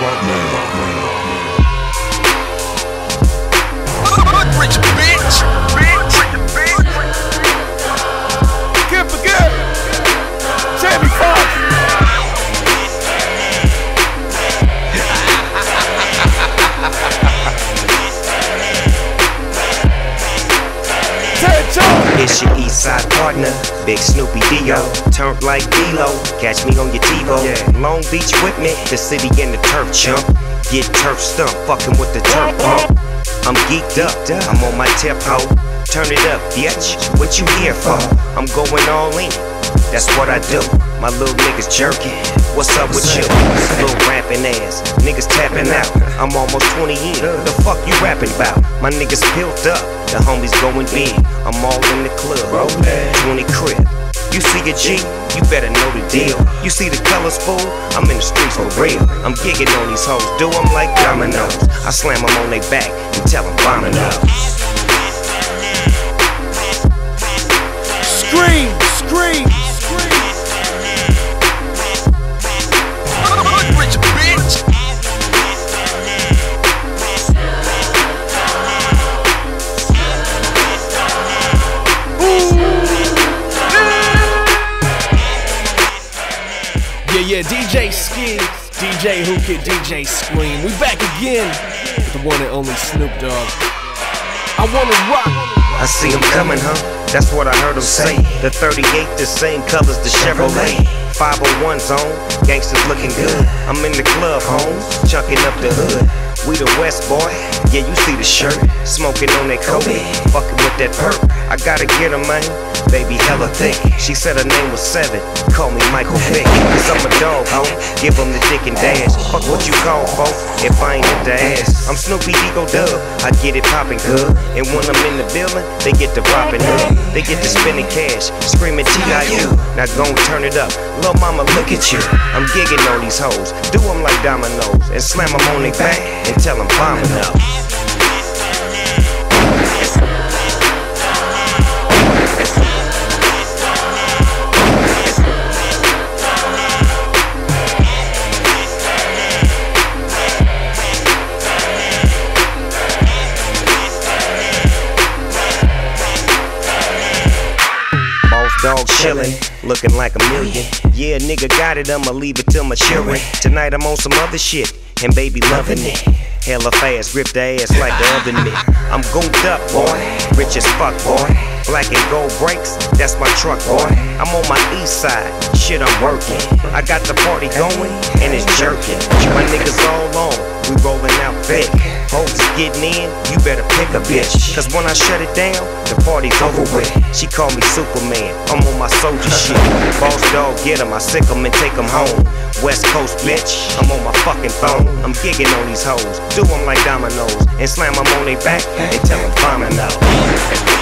Rich bitch. Can't forget Jamie Foxx. It's your east side partner, Big Snoopy Dio. Turned like D-Lo, catch me on your TiVo. Long Beach with me, the city and the turf chump. Get turf stumped, fucking with the turf pump. I'm geeked up, I'm on my tip hoe. Turn it up, bitch, what you here for? I'm going all in, that's what I do. My little niggas jerking, what's up with you? Little rapping ass, niggas tapping out. I'm almost 20 in, the fuck you rapping about? My niggas built up, the homies going big. I'm all in the club, 20 crib. You see a G, you better know the deal. You see the colors, fool? I'm in the streets for real. I'm gigging on these hoes, do them like dominoes. I slam them on their back and tell them bombing up. Scream, scream, scream. Rich bitch. Yeah, DJ Ski, DJ Hookah, DJ Scream. We back again with the one and only Snoop Dogg. I wanna rock. I see him coming, huh? That's what I heard him say. The 38, the same colors, the Chevrolet. 501 zone, gangsters looking good. I'm in the club, home, chunking up the hood. We the West, boy, yeah, you see the shirt. Smoking on that coke, fucking with that perk. I gotta get her, man, baby hella thick. She said her name was Seven, call me Michael Vick. Cause I'm a dog, ho, give him the dick and dash. Fuck what you call, folk, if I ain't at the ass. I'm Snoopy Ego Dub, I get it poppin' good. And when I'm in the building, they get to roppin' up. They get to spending cash, screaming T.I.U. Now gon' turn it up, lil' mama look at you. I'm gigging on these hoes, do them like dominoes. And slam them on their back and tell them bombing up. Dog chillin', looking like a million. Yeah, nigga got it, I'ma leave it till my children. Tonight I'm on some other shit, and baby loving it. Hella fast, grip the ass like the oven mitt. I'm gooped up, boy, rich as fuck, boy. Black and gold brakes, that's my truck, boy. I'm on my east side, shit I'm working. I got the party going, and it's jerking. My niggas all on, we rolling out thick. Hoes is getting in, you better pick a bitch. Cause when I shut it down, the party's over with. She call me Superman, I'm on my soldier shit. Boss dog, get him, I sick him and take him home. West Coast bitch, I'm on my fucking phone. I'm gigging on these hoes, do them like dominoes. And slam them on their back and tell them bombing out.